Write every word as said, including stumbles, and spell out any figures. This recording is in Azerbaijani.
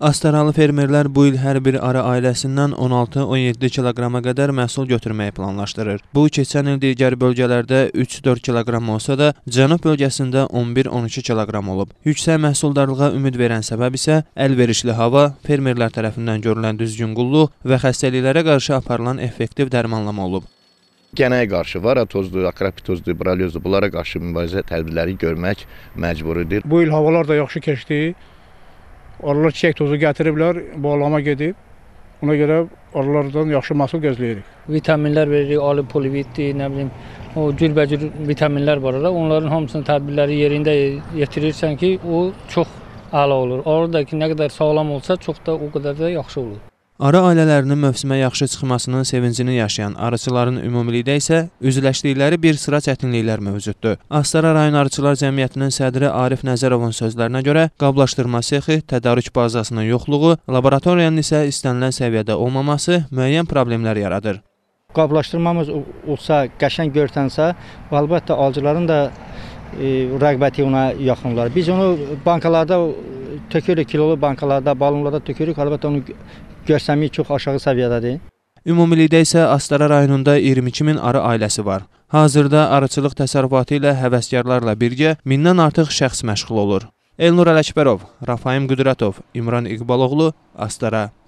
Astaralı fermerlər bu il hər bir arı ailəsindən on altı on yeddi kiloqrama qədər məhsul götürməyi planlaşdırır. Bu, keçən il digər bölgələrdə üç dörd kiloqram olsa da, cənub bölgəsində on bir on iki kiloqram olub. Yüksək məhsuldarlığa ümid verən səbəb isə əlverişli hava, fermerlər tərəfindən görülən düzgün qulluq və xəstəliklərə qarşı aparılan effektiv dərmanlama olub. Gənəyə qarşı var, tozdur, akrapitozdur, bralyozdur, bunlara qarşı mübarizə tədbirləri görmək məcburidir. Bu il havalar da yaxşı keçdi. Arılar çiçək tozu gətiriblər, bağlama gedib. Ona görə arılardan yaxşı məhsul gözləyirik. Vitaminlər veririk, ali polivitdir, nə bilim, o cürbəcür vitaminlər var orada. Onların hamısının tədbirləri yerində yetirirsən ki, o çox əla olur. Arıdakı nə qədər sağlam olsa, çox da o qədər də yaxşı olur. Arı ailələrinin mövsümə yaxşı çıxmasının sevincini yaşayan arıçıların ümumilikdə isə üzləşdikləri bir sıra çətinliklər mövcuddur. Astara rayon Arıçılar Cəmiyyətinin sədri Arif Nəzərovun sözlərinə görə qablaşdırma sexi, tədarük bazasının yoxluğu, laboratoriyanın isə istənilən səviyyədə olmaması müəyyən problemlər yaradır. Qablaşdırmamız olsa, qəşəng görsənsə, əlbəttə alıcıların da e, rəğbəti ona yaxınlar. Biz onu bankalarda tökürük, kilolu bankalarda, balonlarda tökürük, əlbəttə onu görsəmi çox aşağı səviyyədədir. Ümumilikdə isə Astara rayonunda iyirmi iki min arı ailəsi var. Hazırda arıçılıq təsərrüfatı ilə həvəskarlarla birgə mindən artıq şəxs məşğul olur. Elnur Ələkbərov, Rafaim Qüdrətov, İmran İqbaloğlu, Astara.